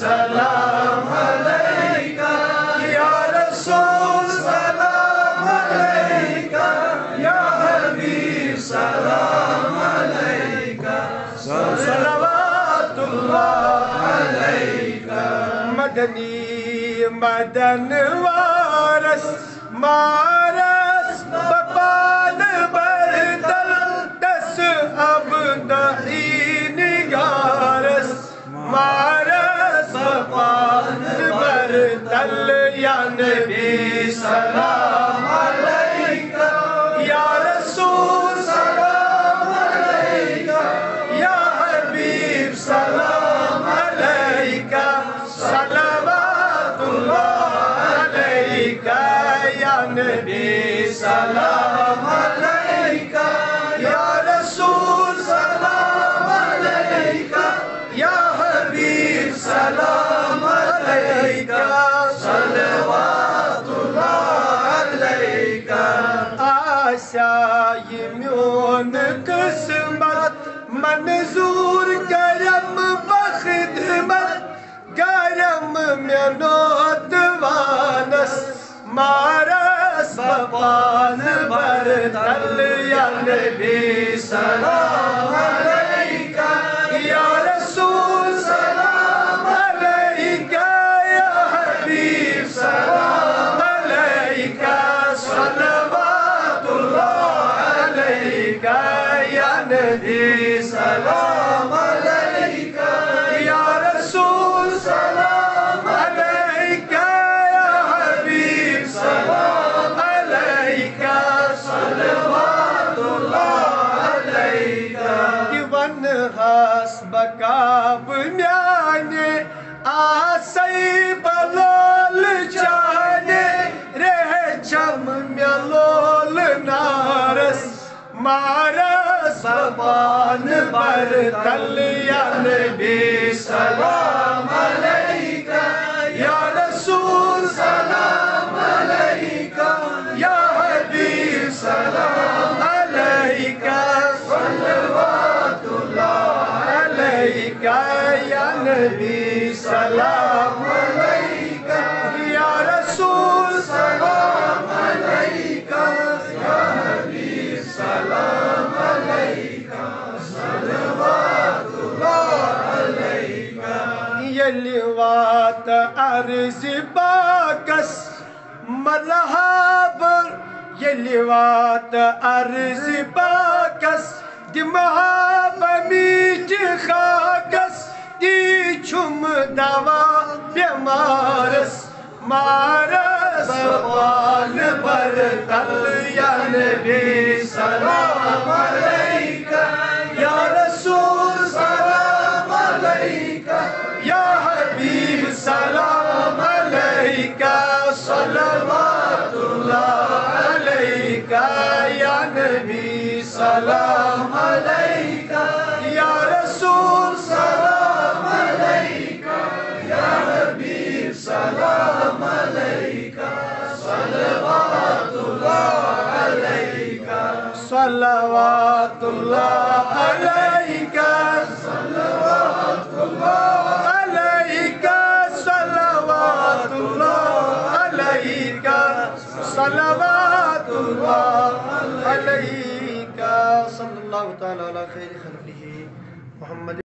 سلام علیکہ یا رسول سلام علیکہ یا حبیب سلام علیکہ صلوات اللہ علیکہ مدنی مدن وارث مارس بپان بردل دس اب دہی نگارس مارس بپان بردل یا نبی سلام علیکہ یا رسول سلام علیکہ یا حبیب سلام علیکہ صلوات اللہ علیکہ یا نبی سلام علیکہ یا رسول سلام علیکہ یا حبیب سلام علیکہ صلوات اللہ علیکہ آسائی میون قسمت منظور کرم بخدمت گرم میونوت وانس مارس بپان بردل یا نبی سلام علیکہ یا رسول سلام علیکہ یا حبیب سلام علیکہ صلوات اللہ علیکہ یا نبی سلام علیکہ یا رسول سلام علیکہ یا حبیب سلام علیکہ صلوات اللہ علیکہ دیوان حسب کعب میانے آسی بلول چانے رہ چم میلول نارس مارس بپان بردل یا نبی سلام علیکہ یا رسول سلام علیکہ یا حبیب سلام علیکہ صلوات اللہ علیکہ یا نبی سلام علیکہ یا رسول سلام علیکہ یا حبیب سلام علیکہ صلوات اللہ علیکہ یلیوات عرض باکس ملحابر یلیوات عرض باکس دی محاب میچ خاکس دی چھم دوا بیمارس مارس بپان بردل یا نبی سلام علیکہ یا رسول سلام علیکہ یا حبیب سلام علیکہ صلوات اللہ علیکہ یا نبی سلام علیکہ یا رسول سلام علیکہ یا حبیب سلام علیکہ صلوات اللہ علیکہ صلوات اللہ علیکہ صلوات اللہ علیکہ صلوات اللہ علیکہ صلوات اللہ علیکہ صلی اللہ تعالی علی خیر خلقہ محمد